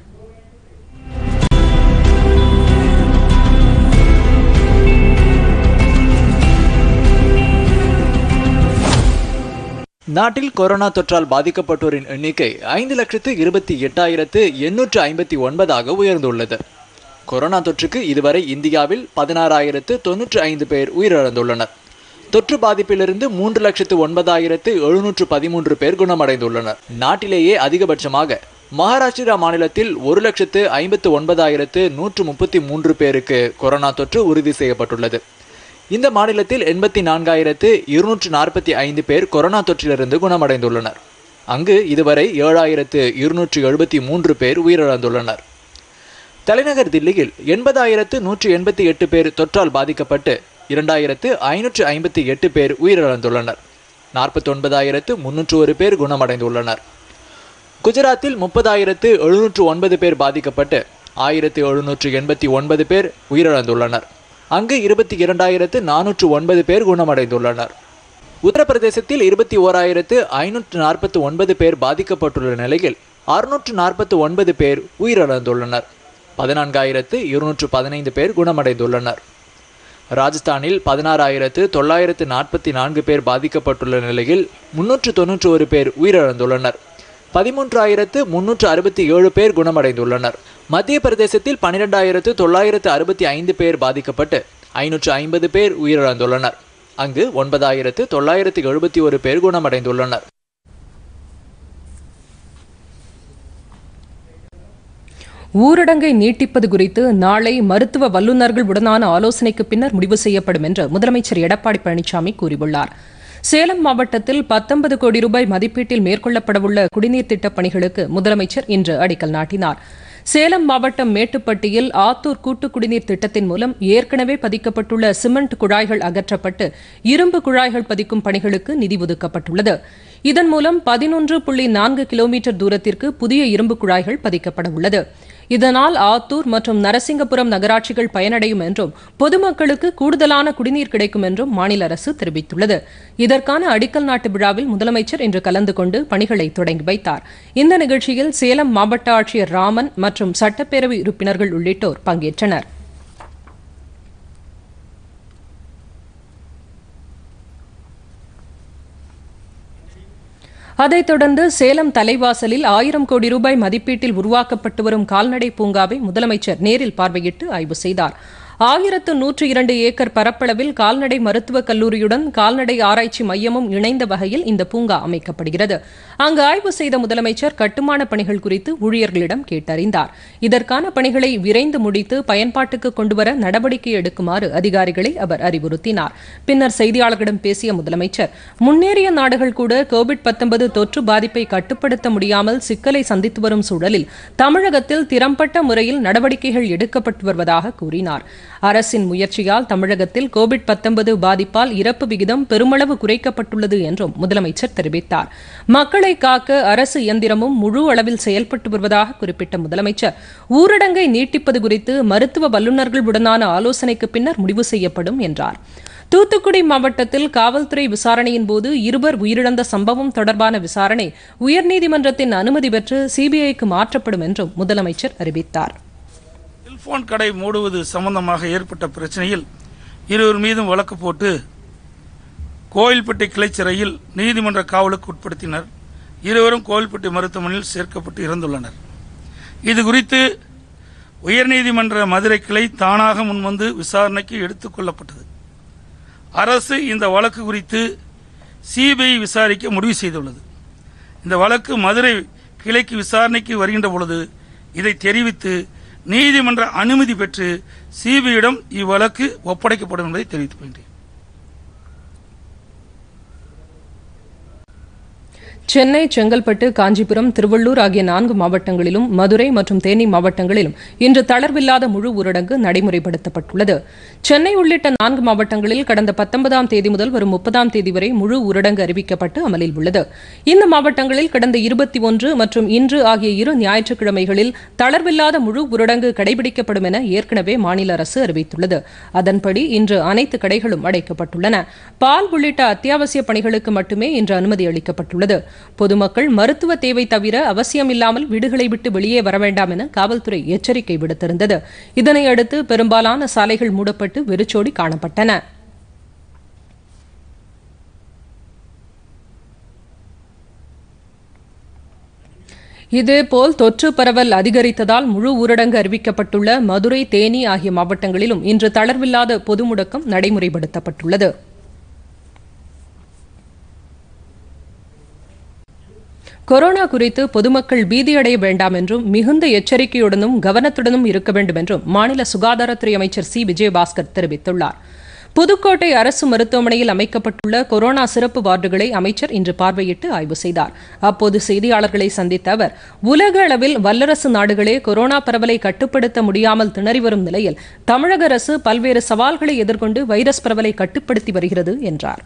நாட்டில் கொரோனா தொற்றால் பாதிக்கப்பட்டோரின் எண்ணிக்கை ஐந்து லட்சத்து இருபத்தி எட்டாயிரத்து எண்ணூற்று ஐம்பத்தி ஒன்பதாக உயர்ந்துள்ளது. கொரோனா தொற்றுக்கு இதுவரை இந்தியாவில் பதினாறாயிரத்து தொன்னூற்றி ஐந்து பேர் உயிரிழந்துள்ளனர். தொற்று பாதிப்பிலிருந்து மூன்று லட்சத்து ஒன்பதாயிரத்து எழுநூற்று பதிமூன்று பேர் குணமடைந்துள்ளனர். நாட்டிலேயே அதிகபட்சமாக மகாராஷ்டிரா மாநிலத்தில் ஒரு லட்சத்து ஐம்பத்து ஒன்பதாயிரத்து நூற்று முப்பத்தி மூன்று பேருக்கு கொரோனா தொற்று உறுதி செய்யப்பட்டுள்ளது. இந்த மாநிலத்தில் எண்பத்தி நான்காயிரத்து இருநூற்று நாற்பத்தி ஐந்து பேர் கொரோனா தொற்றிலிருந்து குணமடைந்துள்ளனர். அங்கு இதுவரை ஏழாயிரத்து இருநூற்று எழுபத்தி மூன்று பேர் உயிரிழந்துள்ளனர். தலைநகர் தில்லியில் எண்பதாயிரத்து நூற்று எண்பத்தி எட்டு பேர் தொற்றால் பாதிக்கப்பட்டு இரண்டாயிரத்து ஐநூற்று ஐம்பத்தி எட்டு பேர் உயிரிழந்துள்ளனர். நாற்பத்தி ஒன்பதாயிரத்து முன்னூற்று ஒரு பேர் குணமடைந்துள்ளனர். குஜராத்தில் முப்பதாயிரத்து எழுநூற்று ஒன்பது பேர் பாதிக்கப்பட்டு ஆயிரத்து எழுநூற்று எண்பத்தி ஒன்பது பேர் உயிரிழந்துள்ளனர். அங்கு இருபத்தி இரண்டாயிரத்து நானூற்று ஒன்பது பேர் குணமடைந்துள்ளனர். உத்தரப்பிரதேசத்தில் இருபத்தி ஓராயிரத்து ஐநூற்று நாற்பத்தி ஒன்பது பேர் பாதிக்கப்பட்டுள்ள நிலையில் அறுநூற்று நாற்பத்தி ஒன்பது பேர் உயிரிழந்துள்ளனர். பதினான்காயிரத்து இருநூற்று பதினைந்து பேர் குணமடைந்துள்ளனர். ராஜஸ்தானில் பதினாறாயிரத்து தொள்ளாயிரத்து நாற்பத்தி நான்கு பேர் பாதிக்கப்பட்டுள்ள நிலையில் முன்னூற்று தொன்னூற்றி ஒரு பேர் உயிரிழந்துள்ளனர். பதிமூன்றாயிரத்து முன்னூற்று அறுபத்தி ஏழு பேர் குணமடைந்துள்ளனர். மத்திய பிரதேசத்தில் பனிரெண்டாயிரத்து தொள்ளாயிரத்து அறுபத்தி ஐந்து பேர் பாதிக்கப்பட்டு ஐநூற்று ஐம்பது பேர் உயிரிழந்துள்ளனர். அங்கு ஒன்பதாயிரத்து தொள்ளாயிரத்து எழுபத்தி ஒரு பேர் குணமடைந்துள்ளனர். ஊரடங்கை நீட்டிப்பது குறித்து நாளை மருத்துவ வல்லுநர்கள் உடனான ஆலோசனைக்கு பின்னர் முடிவு செய்யப்படும் என்று முதலமைச்சர் எடப்பாடி பழனிசாமி கூறியுள்ளார். சேலம் மாவட்டத்தில் பத்தொன்பது கோடி ரூபாய் மதிப்பீட்டில் மேற்கொள்ளப்படவுள்ள குடிநீர் திட்டப் பணிகளுக்கு முதலமைச்சர் இன்று அடிக்கல் நாட்டினார். சேலம் மாவட்டம் மேட்டுப்பட்டியில் ஆத்தூர் கூட்டு குடிநீர் திட்டத்தின் மூலம் ஏற்கனவே பதிக்கப்பட்டுள்ள சிமெண்ட் குழாய்கள் அகற்றப்பட்டு இரும்பு குழாய்கள் பதிக்கும் பணிகளுக்கு நிதி ஒதுக்கப்பட்டுள்ளது. இதன் மூலம் பதினொன்று புள்ளி நான்கு கிலோமீட்டர் தூரத்திற்கு புதிய இரும்பு குழாய்கள் பதிக்கப்பட உள்ளது. இதனால் ஆத்தூர் மற்றும் நரசிங்கபுரம் நகராட்சிகள் பயனடையும் என்றும் பொதுமக்களுக்கு கூடுதலான குடிநீர் கிடைக்கும் என்றும் மாநில அரசு தெரிவித்துள்ளது. இதற்கான அடிக்கல் நாட்டு விழாவில் முதலமைச்சர் இன்று கலந்து கொண்டு பணிகளை தொடங்கி வைத்தார். இந்த நிகழ்ச்சியில் சேலம் மாவட்ட ஆட்சியர் ராமன் மற்றும் சட்டப்பேரவை உறுப்பினர்கள் உள்ளிட்டோர் பங்கேற்றனர். அதைத் தொடர்ந்து சேலம் தலைவாசலில் ஆயிரம் கோடி ரூபாய் மதிப்பீட்டில் உருவாக்கப்பட்டு வரும் கால்நடை பூங்காவை முதலமைச்சர் நேரில் பார்வையிட்டு ஆய்வு செய்தார். ஆயிரத்து நூற்று இரண்டு ஏக்கர் பரப்பளவில் கால்நடை மருத்துவக் கல்லூரியுடன் கால்நடை ஆராய்ச்சி மையமும் இணைந்த வகையில் இந்த பூங்கா அமைக்கப்படுகிறது. அங்கு ஆய்வு செய்த முதலமைச்சர் கட்டுமான பணிகள் குறித்து ஊழியர்களிடம் கேட்டறிந்தார். இதற்கான பணிகளை விரைந்து முடித்து பயன்பாட்டுக்கு கொண்டுவர நடவடிக்கை எடுக்குமாறு அதிகாரிகளை அவர் அறிவுறுத்தினார். பின்னர் செய்தியாளர்களிடம் பேசிய முதலமைச்சர், முன்னேறிய நாடுகள் கூட கோவிட் பத்தொன்பது தொற்று பாதிப்பை கட்டுப்படுத்த முடியாமல் சிக்கலை சந்தித்து வரும் சூழலில் தமிழகத்தில் திறம்பட்ட முறையில் நடவடிக்கைகள் எடுக்கப்பட்டு வருவதாக கூறினார். அரசின் முயற்சியால் தமிழகத்தில் கோவிட் பத்தொன்பது பாதிப்பால் இறப்பு விகிதம் பெருமளவு குறைக்கப்பட்டுள்ளது என்றும் முதலமைச்சர் தெரிவித்தார். மக்களை காக்க அரசு இயந்திரமும் முழு அளவில் செயல்பட்டு வருவதாக குறிப்பிட்ட முதலமைச்சர், ஊரடங்கை நீட்டிப்பது குறித்து மருத்துவ வல்லுநர்களுடனான ஆலோசனைக்கு பின்னர் முடிவு செய்யப்படும் என்றார். தூத்துக்குடி மாவட்டத்தில் காவல்துறை விசாரணையின் போது இருவர் உயிரிழந்த சம்பவம் தொடர்பான விசாரணை உயர்நீதிமன்றத்தின் அனுமதி பெற்று சிபிஐக்கு மாற்றப்படும் என்றும் முதலமைச்சர் அறிவித்தார். செல்போன் கடை மூடுவது சம்பந்தமாக ஏற்பட்ட பிரச்சனையில் இருவர் மீதும் வழக்கு போட்டு கோயில்பட்டி கிளை சிறையில் நீதிமன்ற காவலுக்கு உட்படுத்தினர். இருவரும் கோயில்பட்டி மருத்துவமனையில் சேர்க்கப்பட்டு இறந்துள்ளனர். இது குறித்து உயர்நீதிமன்ற மதுரை கிளை தானாக முன்வந்து விசாரணைக்கு எடுத்துக் கொள்ளப்பட்டது. அரசு இந்த வழக்கு குறித்து சிபிஐ விசாரிக்க முடிவு செய்துள்ளது. இந்த வழக்கு மதுரை கிளைக்கு விசாரணைக்கு வருகின்ற பொழுது இதை தெரிவித்து நீதிமன்ற அனுமதி பெற்று சிபிஐயிடம் இவ்வழக்கு ஒப்படைக்கப்படும் என்பதை தெரிவித்துக் கொள்கிறேன். சென்னை, செங்கல்பட்டு, காஞ்சிபுரம், திருவள்ளூர் ஆகிய நான்கு மாவட்டங்களிலும் மதுரை மற்றும் தேனி மாவட்டங்களிலும் இன்று தளர்வில்லாத முழு ஊரடங்கு நடைமுறைப்படுத்தப்பட்டுள்ளது. சென்னை உள்ளிட்ட நான்கு மாவட்டங்களில் கடந்த பத்தொன்பதாம் தேதி முதல் வரும் முப்பதாம் தேதி வரை முழு ஊரடங்கு அறிவிக்கப்பட்டு அமலில் உள்ளது. இந்த மாவட்டங்களில் கடந்த இருபத்தி ஒன்று மற்றும் இன்று ஆகிய இரு ஞாயிற்றுக்கிழமைகளில் தளர்வில்லாத முழு ஊரடங்கு கடைபிடிக்கப்படும் என ஏற்கனவே மாநில அரசு அறிவித்துள்ளது. அதன்படி இன்று அனைத்து கடைகளும் அடைக்கப்பட்டுள்ளன. பால் உள்ளிட்ட அத்தியாவசிய பணிகளுக்கு மட்டுமே இன்று அனுமதி அளிக்கப்பட்டுள்ளது. பொதுமக்கள் மருத்துவ தேவை தவிர அவசியமில்லாமல் வீடுகளை விட்டு வெளியே வர வேண்டாம் என காவல்துறை எச்சரிக்கை விடுத்திருந்தது. இதனையடுத்து பெரும்பாலான சாலைகள் மூடப்பட்டு வெறிச்சோடி காணப்பட்டன. இதேபோல் தொற்று பரவல் அதிகரித்ததால் முழு ஊரடங்கு அறிவிக்கப்பட்டுள்ள மதுரை, தேனி ஆகிய மாவட்டங்களிலும் இன்று தளர்வில்லாத பொது முடக்கம் நடைமுறைப்படுத்தப்பட்டுள்ளது. கொரோனா குறித்து பொதுமக்கள் பீதியடைய வேண்டாம் என்றும் மிகுந்த எச்சரிக்கையுடனும் கவனத்துடனும் இருக்க வேண்டும் என்றும் மாநில சுகாதாரத்துறை அமைச்சர் சி விஜயபாஸ்கர் தெரிவித்துள்ளார். புதுக்கோட்டை அரசு மருத்துவமனையில் அமைக்கப்பட்டுள்ள கொரோனா சிறப்பு வார்டுகளை அமைச்சர் இன்று பார்வையிட்டு ஆய்வு செய்தார். அப்போது செய்தியாளர்களை சந்தித்த அவர், உலக அளவில் வல்லரசு நாடுகளே கொரோனா பரவலை கட்டுப்படுத்த முடியாமல் திணறி வரும் நிலையில் தமிழக அரசு பல்வேறு சவால்களை எதிர்கொண்டு வைரஸ் பரவலை கட்டுப்படுத்தி வருகிறது என்றார்.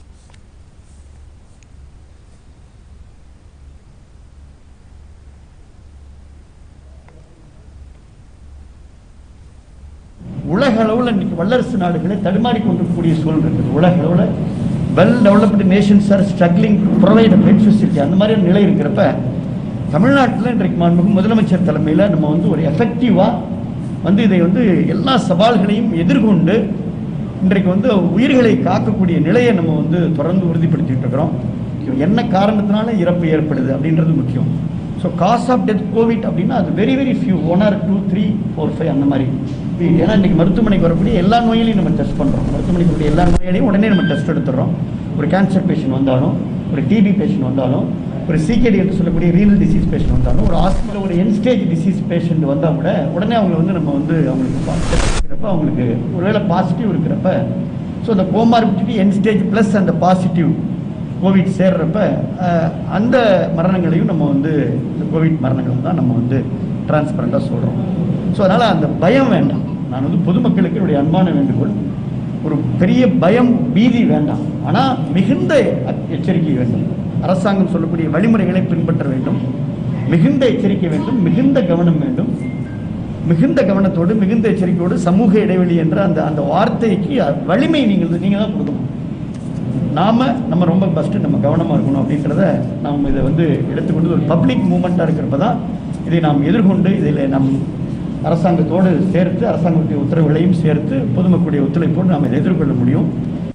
உலக அளவில் இன்னைக்கு வல்லரசு நாடுகளை தடுமாறி கொண்டிருக்கக்கூடிய சூழல் இருக்குது. உலக அளவில் well developed nations are struggling to provide bed facility, அந்த மாதிரியான நிலை இருக்கிறப்ப தமிழ்நாட்டில் இன்றைக்கு மாண்புமிகு முதலமைச்சர் தலைமையில் நம்ம வந்து ஒரு எஃபெக்டிவாக வந்து இதை வந்து எல்லா சவால்களையும் எதிர்கொண்டு இன்றைக்கு வந்து உயிர்களை காக்கக்கூடிய நிலையை நம்ம வந்து தொடர்ந்து உறுதிப்படுத்திட்டு இருக்கிறோம். என்ன காரணத்தினால இறப்பு ஏற்படுது அப்படின்றது முக்கியம். So cause of death covid அப்படின்னா அது very very few, one or two three four five அந்த மாதிரி. ஏன்னா இன்றைக்கி மருத்துவமனைக்கு வரக்கூடிய எல்லா நோயாலையும் நம்ம டெஸ்ட் பண்ணுறோம். மருத்துவமனைக்கு வரக்கூடிய எல்லா நோயாலையும் உடனே நம்ம டெஸ்ட் எடுத்துடுறோம். ஒரு கேன்சர் பேஷண்ட் வந்தாலும், ஒரு டிபி பேஷண்ட் வந்தாலும், ஒரு சிகேடி என்று சொல்லக்கூடிய ரீனல் டிசீஸ் பேஷண்ட் வந்தாலும், ஒரு ஹாஸ்பிட்டலில் ஒரு என் ஸ்டேஜ் டிசீஸ் பேஷண்ட் வந்தால் கூட உடனே அவங்க வந்து நம்ம வந்து அவங்களுக்கு இருக்கிறப்ப அவங்களுக்கு ஒருவேளை பாசிட்டிவ் இருக்கிறப்ப, ஸோ அந்த கோமார்பிடிட்டி என் ஸ்டேஜ் ப்ளஸ் அந்த பாசிட்டிவ் கோவிட் சேர்றப்ப அந்த மரணங்களையும் நம்ம வந்து இந்த கோவிட் மரணங்கள் தான் நம்ம வந்து டிரான்ஸ்பரண்டாக சொல்கிறோம். ஸோ அதனால் அந்த பயம் வேண்டாம். நான் வந்து பொதுமக்களுக்கு என்னுடைய அன்பான வேண்டுகோள், ஒரு பெரிய பயம் பீதி வேண்டாம், ஆனால் மிகுந்த எச்சரிக்கை வேண்டும். அரசாங்கம் சொல்லக்கூடிய வழிமுறைகளை பின்பற்ற வேண்டும், மிகுந்த எச்சரிக்கை வேண்டும், மிகுந்த கவனம் வேண்டும். மிகுந்த கவனத்தோடு மிகுந்த எச்சரிக்கையோடு சமூக இடைவெளி என்ற அந்த அந்த வார்த்தைக்கு வலிமை நீங்கள் நீங்கள் தான் கொடுக்கணும். நாம் நம்ம ரொம்ப ஃபஸ்ட்டு நம்ம கவனமாக இருக்கணும் அப்படின்றத நாம் இதை வந்து எடுத்துக்கொண்டு ஒரு பப்ளிக் மூமெண்ட்டாக இருக்கிறப்ப தான் இதை நாம் எதிர்கொண்டு இதில் நம் அரசாங்கத்தோடு சேர்த்து அரசாங்கத்துடைய உத்தரவுகளையும் சேர்த்து பொதுமக்களுடைய ஒத்துழைப்போடு நாம் இதை எதிர்கொள்ள முடியும்.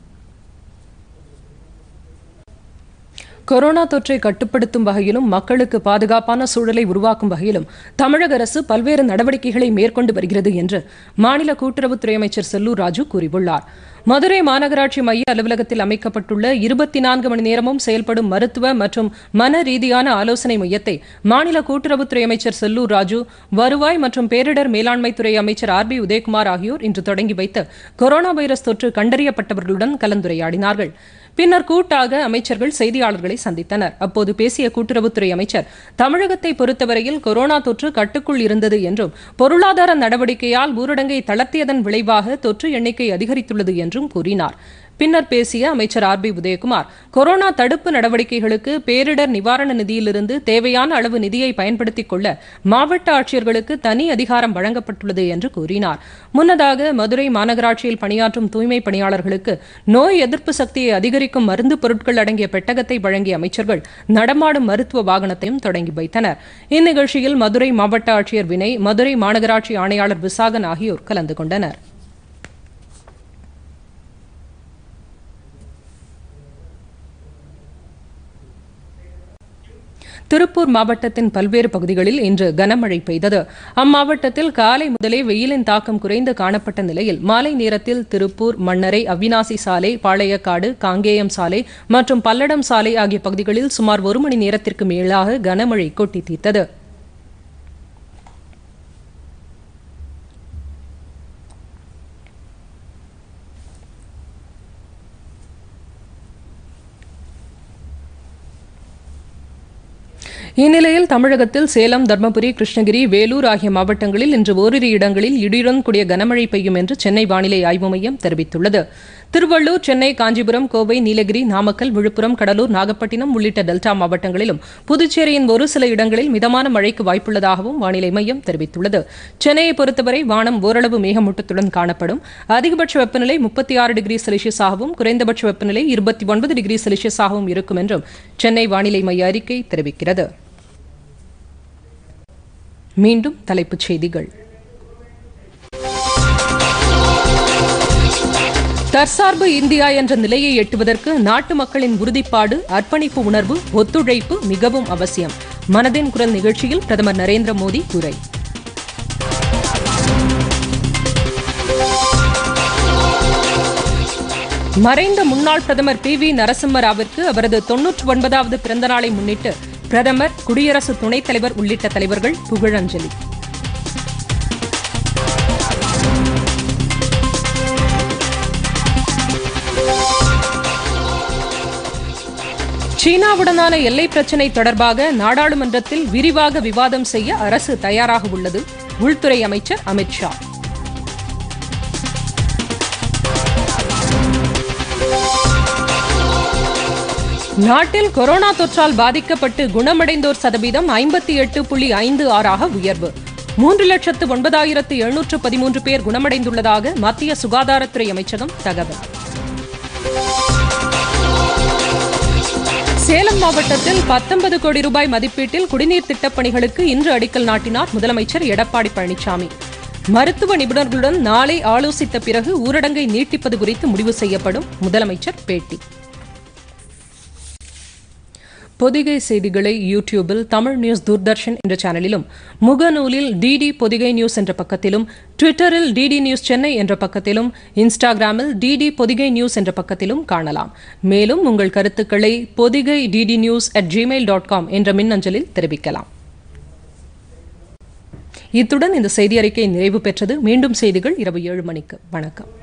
கொரோனா தொற்றை கட்டுப்படுத்தும் வகையிலும் மக்களுக்கு பாதுகாப்பான சூழலை உருவாக்கும் வகையிலும் தமிழக அரசு பல்வேறு நடவடிக்கைகளை மேற்கொண்டு வருகிறது என்று மாநில கூட்டுறவுத்துறை அமைச்சர் செல்லூர் ராஜு கூறியுள்ளார். மதுரை மாநகராட்சி மைய அலுவலகத்தில் அமைக்கப்பட்டுள்ள இருபத்தி நான்கு மணி நேரமும் செயல்படும் மருத்துவ மற்றும் மன ரீதியான ஆலோசனை மையத்தை மாநில கூட்டுறவுத்துறை அமைச்சர் செல்லூர் ராஜு, வருவாய் மற்றும் பேரிடர் மேலாண்மைத்துறை அமைச்சர் ஆர் பி உதயகுமார் ஆகியோர் இன்று தொடங்கி வைத்து கொரோனா வைரஸ் தொற்று கண்டறியப்பட்டவர்களுடன் கலந்துரையாடினார்கள். பின்னர் கூட்டாக அமைச்சர்கள் செய்தியாளர்களை சந்தித்தனர். அப்போது பேசிய கூட்டுறவுத்துறை அமைச்சர், தமிழகத்தை பொறுத்தவரையில் கொரோனா தொற்று கட்டுக்குள் இருந்தது என்றும் பொருளாதார நடவடிக்கையால் ஊரடங்கை தளர்த்தியதன் விளைவாக தொற்று எண்ணிக்கை அதிகரித்துள்ளது என்றும் கூறினார். பின்னர் பேசிய அமைச்சர் ஆர் பி உதயகுமார், கொரோனா தடுப்பு நடவடிக்கைகளுக்கு பேரிடர் நிவாரண நிதியிலிருந்து தேவையான அளவு நிதியை பயன்படுத்திக் கொள்ள மாவட்ட ஆட்சியர்களுக்கு தனி அதிகாரம் வழங்கப்பட்டுள்ளது என்று கூறினார். முன்னதாக மதுரை மாநகராட்சியில் பணியாற்றும் தூய்மை பணியாளர்களுக்கு நோய் எதிர்ப்பு சக்தியை அதிகரிக்கும் மருந்து பொருட்கள் அடங்கிய பெட்டகத்தை வழங்கிய அமைச்சர்கள் நடமாடும் மருத்துவ வாகனத்தையும் தொடங்கி வைத்தனர். இந்நிகழ்ச்சியில் மதுரை மாவட்ட ஆட்சியர் வினய், மதுரை மாநகராட்சி ஆணையாளர் விசாகன் ஆகியோர் கலந்து கொண்டனர். திருப்பூர் மாவட்டத்தின் பல்வேறு பகுதிகளில் இன்று கனமழை பெய்தது. அம்மாவட்டத்தில் காலை முதலே வெயிலின் தாக்கம் குறைந்து காணப்பட்ட நிலையில் மாலை நேரத்தில் திருப்பூர், மண்ணரை, அவினாசி சாலை, பாளையக்காடு, காங்கேயம் சாலை மற்றும் பல்லடம் சாலை ஆகிய பகுதிகளில் சுமார் ஒரு மணி நேரத்திற்கு மேலாக கனமழை கொட்டி தீர்த்தது. இந்நிலையில் தமிழகத்தில் சேலம், தர்மபுரி, கிருஷ்ணகிரி, வேலூர் ஆகிய மாவட்டங்களில் இன்று ஓரிரு இடங்களில் இடியுடன் கூடிய கனமழை பெய்யும் என்று சென்னை வானிலை ஆய்வு மையம் தெரிவித்துள்ளது. திருவள்ளூர், சென்னை, காஞ்சிபுரம், கோவை, நீலகிரி, நாமக்கல், விழுப்புரம், கடலூர், நாகப்பட்டினம் உள்ளிட்ட டெல்டா மாவட்டங்களிலும் புதுச்சேரியின் ஒரு சில இடங்களில் மிதமான மழைக்கு வாய்ப்புள்ளதாகவும் வானிலை மையம் தெரிவித்துள்ளது. சென்னையை பொறுத்தவரை வானம் ஓரளவு மேகமூட்டத்துடன் காணப்படும். அதிகபட்ச வெப்பநிலை முப்பத்தி ஆறு டிகிரி செல்சியஸாகவும் குறைந்தபட்ச வெப்பநிலை இருபத்தி ஒன்பது டிகிரி செல்சியஸாகவும் இருக்கும் என்றும் சென்னை வானிலை மைய அறிக்கை தெரிவிக்கிறது. மீண்டும் தலைப்புச் செய்திகள். தற்சார்பு இந்தியா என்ற நிலையை எட்டுவதற்கு நாட்டு மக்களின் உறுதிப்பாடு, அர்ப்பணிப்பு உணர்வு, ஒத்துழைப்பு மிகவும் அவசியம். மனதின் குரல் நிகழ்ச்சியில் பிரதமர் நரேந்திர மோடி உரை. மறைந்த முன்னாள் பிரதமர் பி வி நரசிம்மராவிற்கு அவரது தொன்னூற்றி ஒன்பதாவது பிறந்த நாளை முன்னிட்டு பிரதமர், குடியரசு துணைத் தலைவர் உள்ளிட்ட தலைவர்கள் புகழஞ்சலி. சீனாவுடனான எல்லை பிரச்சினை தொடர்பாக நாடாளுமன்றத்தில் விரிவாக விவாதம் செய்ய அரசு தயாராக உள்ளது. உள்துறை அமைச்சர் அமித் ஷா. நாட்டில் கொரோனா தொற்றால் பாதிக்கப்பட்டு குணமடைந்தோர் சதவீதம் ஐம்பத்தி எட்டு புள்ளி ஐந்து ஆறாக உயர்வு. மூன்று லட்சத்து ஒன்பதாயிரத்து எழுநூற்று பதிமூன்று பேர் குணமடைந்துள்ளதாக மத்திய சுகாதாரத்துறை அமைச்சகம் தகவல். சேலம் மாவட்டத்தில் பத்தொன்பது கோடி ரூபாய் மதிப்பீட்டில் குடிநீர் திட்டப் பணிகளுக்கு இன்று அடிக்கல் நாட்டினார் முதலமைச்சர் எடப்பாடி பழனிசாமி. மருத்துவ நிபுணர்களுடன் நாளை ஆலோசித்த பிறகு ஊரடங்கை நீட்டிப்பது குறித்து முடிவு செய்யப்படும். முதலமைச்சர் பேட்டி. பொதிகை செய்திகளை யூடியூபில் தமிழ் நியூஸ் தூர்தர்ஷன் என்ற சேனலிலும், முகநூலில் டிடி பொதிகை நியூஸ் என்ற பக்கத்திலும், ட்விட்டரில் டிடி நியூஸ் சென்னை என்ற பக்கத்திலும், இன்ஸ்டாகிராமில் டிடி பொதிகை நியூஸ் என்ற பக்கத்திலும் காணலாம். மேலும் உங்கள் கருத்துக்களை Podhigai DD news at Gmail dot com என்ற மின்னஞ்சலில் தெரிவிக்கலாம். இத்துடன் இந்த செய்தி அறிக்கை நிறைவு பெற்றது. மீண்டும் செய்திகள் இரவு ஏழு மணிக்கு. வணக்கம்.